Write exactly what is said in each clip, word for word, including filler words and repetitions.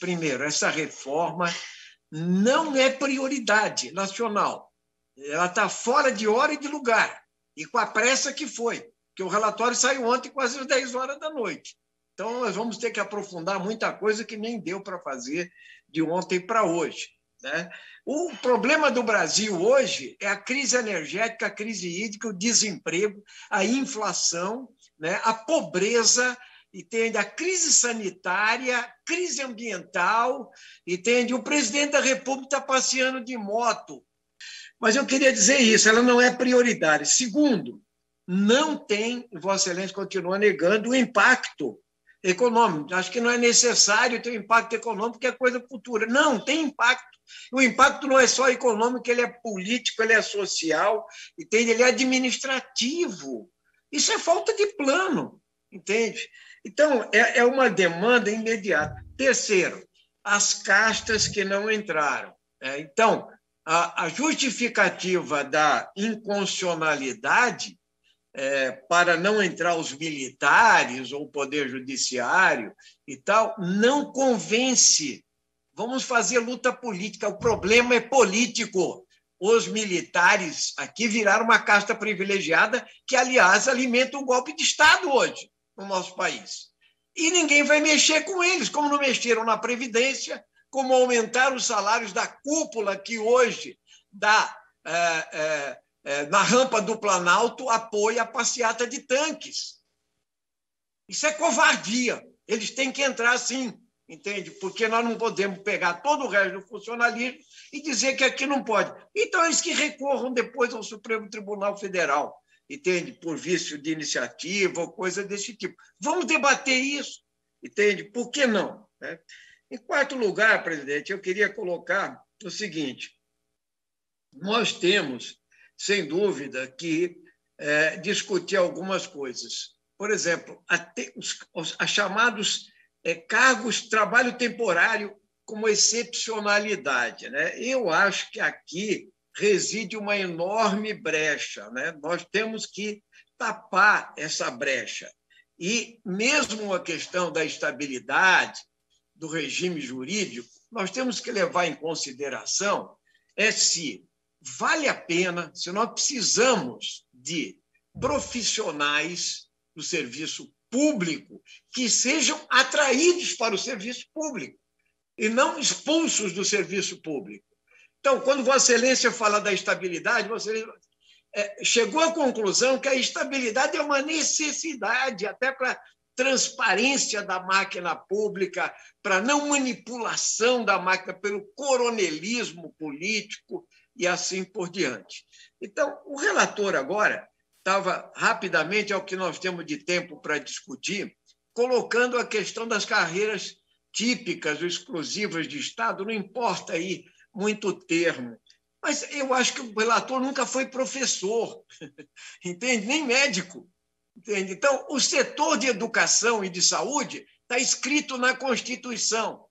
primeiro, essa reforma não é prioridade nacional. Ela está fora de hora e de lugar, e com a pressa que foi, que o relatório saiu ontem quase às dez horas da noite. Então, nós vamos ter que aprofundar muita coisa que nem deu para fazer de ontem para hoje, né? O problema do Brasil hoje é a crise energética, a crise hídrica, o desemprego, a inflação, né? A pobreza, entende? A crise sanitária, crise ambiental, entende? O presidente da República está passeando de moto. Mas eu queria dizer isso, ela não é prioritária. Segundo, não tem, Vossa Excelência continua negando o impacto econômico. Acho que não é necessário ter um impacto econômico, porque é coisa futura. Não, tem impacto. O impacto não é só econômico, ele é político, ele é social, entende? Ele é administrativo. Isso é falta de plano, entende? Então, é, é uma demanda imediata. Terceiro, as castas que não entraram. É, então, a, a justificativa da inconstitucionalidade é, para não entrar os militares ou o Poder Judiciário e tal, não convence. Vamos fazer luta política. O problema é político. Os militares aqui viraram uma casta privilegiada que, aliás, alimenta um golpe de Estado hoje no nosso país. E ninguém vai mexer com eles, como não mexeram na Previdência, como aumentaram os salários da cúpula que hoje dá, é, é, é, na rampa do Planalto, apoia a passeata de tanques. Isso é covardia. Eles têm que entrar, sim. Entende? Porque nós não podemos pegar todo o resto do funcionalismo e dizer que aqui não pode. Então, eles que recorram depois ao Supremo Tribunal Federal, entende? Por vício de iniciativa ou coisa desse tipo. Vamos debater isso, entende? Por que não? Né? Em quarto lugar, presidente, eu queria colocar o seguinte: nós temos, sem dúvida, que é, discutir algumas coisas. Por exemplo, os, os, os chamados É, cargos, trabalho temporário como excepcionalidade, né? Eu acho que aqui reside uma enorme brecha, né? Nós temos que tapar essa brecha. E mesmo a questão da estabilidade do regime jurídico, nós temos que levar em consideração é se vale a pena, se nós precisamos de profissionais do serviço público que sejam atraídos para o serviço público e não expulsos do serviço público. Então, quando Vossa Excelência fala da estabilidade, Vossa Excelência é, chegou à conclusão que a estabilidade é uma necessidade até para transparência da máquina pública, para não manipulação da máquina pelo coronelismo político e assim por diante. Então, o relator agora estava rapidamente, ao que nós temos de tempo para discutir, colocando a questão das carreiras típicas ou exclusivas de Estado, não importa aí muito o termo, mas eu acho que o relator nunca foi professor, entende? Nem médico, entende? Então, o setor de educação e de saúde está escrito na Constituição: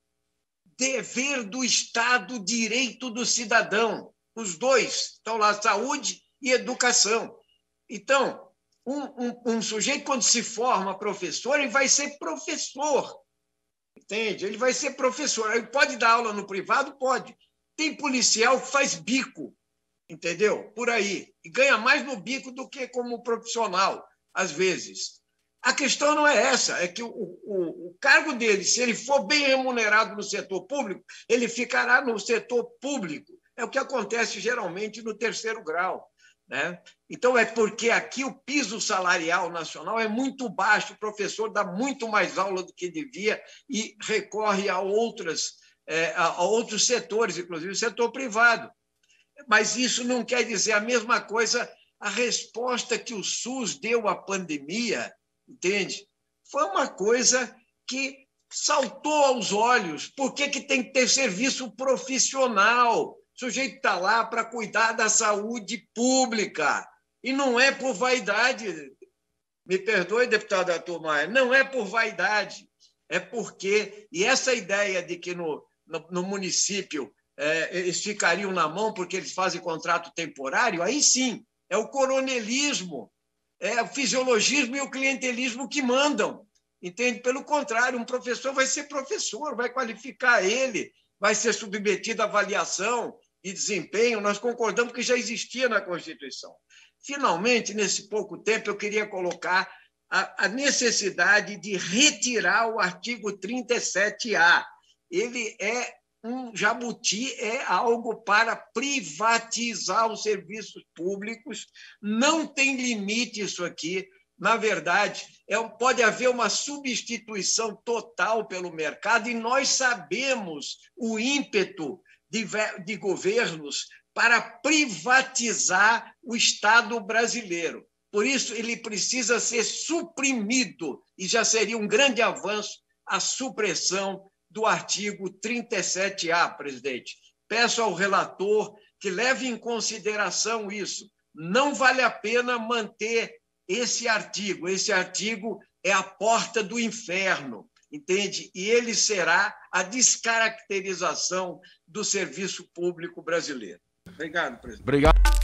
dever do Estado, direito do cidadão. Os dois estão lá, saúde e educação. Então, um, um, um sujeito, quando se forma professor, ele vai ser professor, entende? Ele vai ser professor. Ele pode dar aula no privado? Pode. Tem policial que faz bico, entendeu? Por aí. E ganha mais no bico do que como profissional, às vezes. A questão não é essa, é que o, o, o cargo dele, se ele for bem remunerado no setor público, ele ficará no setor público. É o que acontece geralmente no terceiro grau. Né? Então, é porque aqui o piso salarial nacional é muito baixo, o professor dá muito mais aula do que devia e recorre a, outras, é, a outros setores, inclusive o setor privado. Mas isso não quer dizer a mesma coisa. A resposta que o SUS deu à pandemia, entende? Foi uma coisa que saltou aos olhos. Por que que tem que ter serviço profissional? O sujeito está lá para cuidar da saúde pública. E não é por vaidade. Me perdoe, deputado Arthur Maia, não é por vaidade. É porque... E essa ideia de que no, no, no município é, eles ficariam na mão porque eles fazem contrato temporário, aí sim, é o coronelismo, é o fisiologismo e o clientelismo que mandam. Entende? Pelo contrário, um professor vai ser professor, vai qualificar ele, vai ser submetido à avaliação de desempenho. Nós concordamos que já existia na Constituição. Finalmente, nesse pouco tempo, eu queria colocar a, a necessidade de retirar o artigo trinta e sete A. Ele é um jabuti, é algo para privatizar os serviços públicos, não tem limite isso aqui. Na verdade, é, pode haver uma substituição total pelo mercado, e nós sabemos o ímpeto de, de governos para privatizar o Estado brasileiro. Por isso, ele precisa ser suprimido, e já seria um grande avanço a supressão do artigo trinta e sete A, presidente. Peço ao relator que leve em consideração isso. Não vale a pena manter esse artigo. Esse artigo é a porta do inferno, entende? E ele será a descaracterização do serviço público brasileiro. Obrigado, presidente. Obrigado.